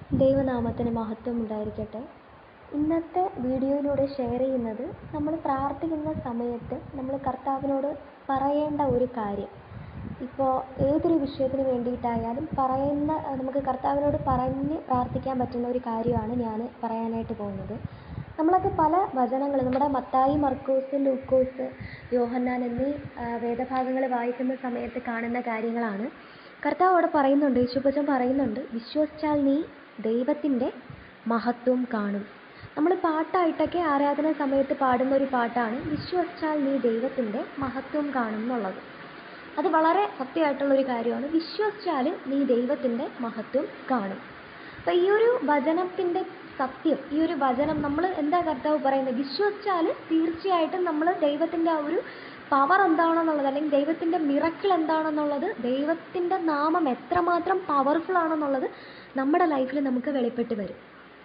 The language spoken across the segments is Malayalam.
ദൈവനാമത്തിന് മഹത്വം ഉണ്ടായിരിക്കട്ടെ. ഇന്നത്തെ വീഡിയോയിലൂടെ ഷെയർ ചെയ്യുന്നത് നമ്മൾ പ്രാർത്ഥിക്കുന്ന സമയത്ത് നമ്മൾ കർത്താവിനോട് പറയേണ്ട ഒരു കാര്യം. ഇപ്പോൾ ഏതൊരു വിഷയത്തിന് വേണ്ടിയിട്ടായാലും നമുക്ക് കർത്താവിനോട് പറഞ്ഞ് പ്രാർത്ഥിക്കാൻ പറ്റുന്ന ഒരു കാര്യമാണ് ഞാൻ പറയാനായിട്ട് പോകുന്നത്. നമ്മളൊക്കെ പല വചനങ്ങൾ നമ്മുടെ മത്തായി, മർക്കോസ്, ലൂക്കോസ്, യോഹന്നാൻ എന്നീ വേദഭാഗങ്ങൾ വായിക്കുന്ന സമയത്ത് കാണുന്ന കാര്യങ്ങളാണ്. കർത്താവ് അവിടെ പറയുന്നുണ്ട്, യേശുപ്പച്ചൻ പറയുന്നുണ്ട്, വിശ്വസിച്ചാൽ നീ ദൈവത്തിൻ്റെ മഹത്വം കാണും. നമ്മൾ പാട്ടായിട്ടൊക്കെ ആരാധന സമയത്ത് പാടുന്ന ഒരു പാട്ടാണ് വിശ്വസിച്ചാൽ നീ ദൈവത്തിൻ്റെ മഹത്വം കാണും എന്നുള്ളത്. അത് വളരെ സത്യമായിട്ടുള്ളൊരു കാര്യമാണ്. വിശ്വസിച്ചാൽ നീ ദൈവത്തിൻ്റെ മഹത്വം കാണും. അപ്പോൾ ഈ ഒരു വചനത്തിൻ്റെ സത്യം, ഈ ഒരു വചനം നമ്മൾ എന്താ കർത്താവ് പറയുന്നത്, വിശ്വസിച്ചാൽ തീർച്ചയായിട്ടും നമ്മൾ ദൈവത്തിൻ്റെ ആ ഒരു പവർ എന്താണെന്നുള്ളത്, അല്ലെങ്കിൽ ദൈവത്തിൻ്റെ മിറക്കിൾ എന്താണെന്നുള്ളത്, ദൈവത്തിൻ്റെ നാമം എത്രമാത്രം പവർഫുൾ ആണെന്നുള്ളത് നമ്മുടെ ലൈഫിൽ നമുക്ക് വെളിപ്പെട്ട് വരും.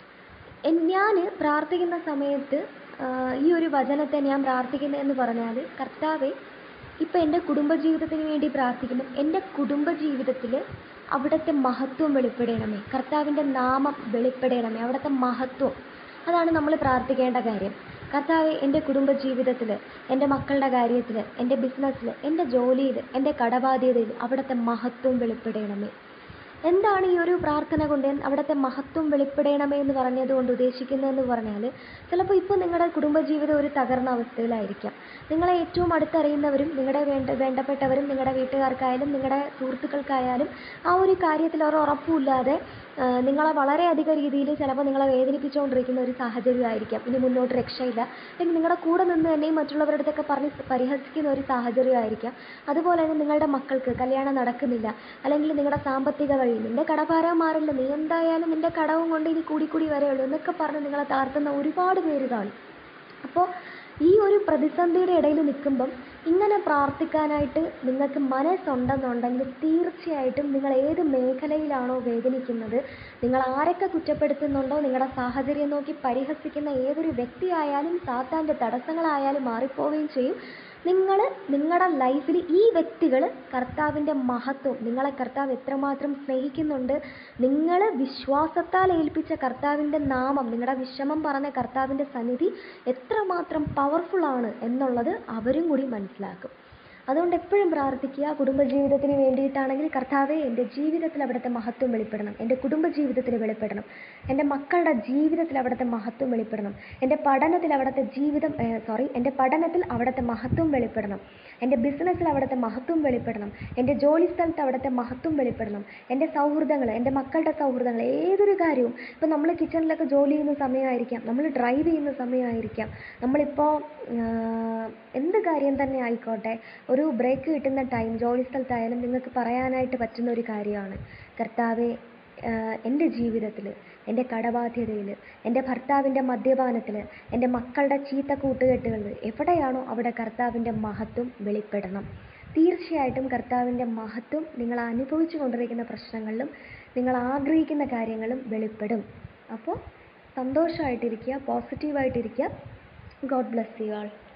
ഞാൻ പ്രാർത്ഥിക്കുന്ന സമയത്ത് ഈ ഒരു വചനത്തെ ഞാൻ പ്രാർത്ഥിക്കുന്നതെന്ന് പറഞ്ഞാൽ, കർത്താവെ, ഇപ്പം എൻ്റെ കുടുംബജീവിതത്തിന് വേണ്ടി പ്രാർത്ഥിക്കുമ്പോൾ എൻ്റെ കുടുംബജീവിതത്തിൽ അവിടുത്തെ മഹത്വം വെളിപ്പെടണമേ, കർത്താവിൻ്റെ നാമം വെളിപ്പെടണമേ, അവിടുത്തെ മഹത്വം. അതാണ് നമ്മൾ പ്രാർത്ഥിക്കേണ്ട കാര്യം. കർത്താവെ, എൻ്റെ കുടുംബജീവിതത്തിൽ, എൻ്റെ മക്കളുടെ കാര്യത്തിൽ, എൻ്റെ ബിസിനസ്സിൽ, എൻ്റെ ജോലിയിൽ, എൻ്റെ കടബാധ്യതയിൽ അവിടുത്തെ മഹത്വം വെളിപ്പെടണമേ. എന്താണ് ഈ ഒരു പ്രാർത്ഥന കൊണ്ട് അവിടുത്തെ മഹത്വം വെളിപ്പെടണമേ എന്ന് പറഞ്ഞതുകൊണ്ട് ഉദ്ദേശിക്കുന്നതെന്ന് പറഞ്ഞാൽ, ചിലപ്പോൾ ഇപ്പോൾ നിങ്ങളുടെ കുടുംബജീവിതം ഒരു തകർന്ന അവസ്ഥയിലായിരിക്കാം. നിങ്ങളെ ഏറ്റവും അടുത്തറിയുന്നവരും നിങ്ങളുടെ വേണ്ടപ്പെട്ടവരും നിങ്ങളുടെ വീട്ടുകാർക്കായാലും നിങ്ങളുടെ സുഹൃത്തുക്കൾക്കായാലും ആ ഒരു കാര്യത്തിൽ ഒരു ഉറപ്പുമില്ലാതെ നിങ്ങളെ വളരെയധികം രീതിയിൽ ചിലപ്പോൾ നിങ്ങളെ വേദനിപ്പിച്ചുകൊണ്ടിരിക്കുന്ന ഒരു സാഹചര്യമായിരിക്കാം. ഇനി മുന്നോട്ട് രക്ഷയില്ല, അല്ലെങ്കിൽ നിങ്ങളുടെ കൂടെ നിന്ന് തന്നെയും മറ്റുള്ളവരുടെ അടുത്തൊക്കെ പറഞ്ഞ് പരിഹസിക്കുന്ന ഒരു സാഹചര്യമായിരിക്കാം. അതുപോലെ തന്നെ നിങ്ങളുടെ മക്കൾക്ക് കല്യാണം നടക്കുന്നില്ല, അല്ലെങ്കിൽ നിങ്ങളുടെ സാമ്പത്തിക വഴി, നിൻ്റെ കടഭാരം മാറില്ല, നീ എന്തായാലും നിൻ്റെ കടവും കൊണ്ട് ഇനി കൂടി വരെയുള്ളൂ എന്നൊക്കെ പറഞ്ഞ് നിങ്ങളെ താഴ്ത്തുന്ന ഒരുപാട് പേര് കാണും. അപ്പോൾ ഈ ഒരു പ്രതിസന്ധിയുടെ ഇടയിൽ നിൽക്കുമ്പം ഇങ്ങനെ പ്രാർത്ഥിക്കാനായിട്ട് നിങ്ങൾക്ക് മനസ്സുണ്ടെന്നുണ്ടെങ്കിൽ തീർച്ചയായിട്ടും നിങ്ങൾ ഏത് മേഖലയിലാണോ വേദനിക്കുന്നത്, നിങ്ങൾ ആരൊക്കെ കുറ്റപ്പെടുത്തുന്നുണ്ടോ, നിങ്ങളുടെ സാഹചര്യം നോക്കി പരിഹസിക്കുന്ന ഏതൊരു വ്യക്തിയായാലും സാത്താൻ്റെ തടസ്സങ്ങളായാലും മാറിപ്പോവുകയും ചെയ്യും. നിങ്ങളുടെ ലൈഫിൽ ഈ വ്യക്തികൾ കർത്താവിൻ്റെ മഹത്വം, നിങ്ങളെ കർത്താവ് എത്രമാത്രം സ്നേഹിക്കുന്നുണ്ട്, നിങ്ങൾ വിശ്വാസത്താൽ ഏൽപ്പിച്ച കർത്താവിൻ്റെ നാമം, നിങ്ങളുടെ വിഷമം പറഞ്ഞ കർത്താവിൻ്റെ സന്നിധി എത്രമാത്രം പവർഫുള്ളാണ് എന്നുള്ളത് അവരും കൂടി മനസ്സിലാക്കും. അതുകൊണ്ട് എപ്പോഴും പ്രാർത്ഥിക്കുക. കുടുംബജീവിതത്തിന് വേണ്ടിയിട്ടാണെങ്കിൽ, കർത്താവെ, എൻ്റെ ജീവിതത്തിൽ അവിടുത്തെ മഹത്വം വെളിപ്പെടണം, എൻ്റെ കുടുംബജീവിതത്തിൽ വെളിപ്പെടണം, എൻ്റെ മക്കളുടെ ജീവിതത്തിൽ അവിടുത്തെ മഹത്വം വെളിപ്പെടണം, എൻ്റെ പഠനത്തിൽ അവിടുത്തെ മഹത്വം വെളിപ്പെടണം, എൻ്റെ ബിസിനസ്സിൽ അവിടുത്തെ മഹത്വം വെളിപ്പെടണം, എൻ്റെ ജോലി സ്ഥലത്ത് അവിടുത്തെ മഹത്വം വെളിപ്പെടണം, എൻ്റെ സൗഹൃദങ്ങൾ, എൻ്റെ മക്കളുടെ സൗഹൃദങ്ങൾ, ഏതൊരു കാര്യവും. ഇപ്പോൾ നമ്മൾ കിച്ചണിലൊക്കെ ജോലി ചെയ്യുന്ന സമയമായിരിക്കാം, നമ്മൾ ഡ്രൈവ് ചെയ്യുന്ന സമയമായിരിക്കാം, നമ്മളിപ്പോൾ എന്ത് കാര്യം തന്നെ ആയിക്കോട്ടെ, ഒരു ബ്രേക്ക് കിട്ടുന്ന ടൈം ജോലി സ്ഥലത്തായാലും നിങ്ങൾക്ക് പറയാനായിട്ട് പറ്റുന്ന ഒരു കാര്യമാണ്, കർത്താവെ, എൻ്റെ ജീവിതത്തിൽ, എൻ്റെ കടബാധ്യതയിൽ, എൻ്റെ ഭർത്താവിൻ്റെ മദ്യപാനത്തിൽ, എൻ്റെ മക്കളുടെ ചീത്ത കൂട്ടുകെട്ടുകളിൽ എവിടെയാണോ അവിടെ കർത്താവിൻ്റെ മഹത്വം വെളിപ്പെടണം. തീർച്ചയായിട്ടും കർത്താവിൻ്റെ മഹത്വം നിങ്ങൾ അനുഭവിച്ചു കൊണ്ടിരിക്കുന്ന പ്രശ്നങ്ങളിലും നിങ്ങൾ ആഗ്രഹിക്കുന്ന കാര്യങ്ങളും വെളിപ്പെടും. അപ്പോൾ സന്തോഷമായിട്ടിരിക്കുക, പോസിറ്റീവായിട്ടിരിക്കുക. God bless you all.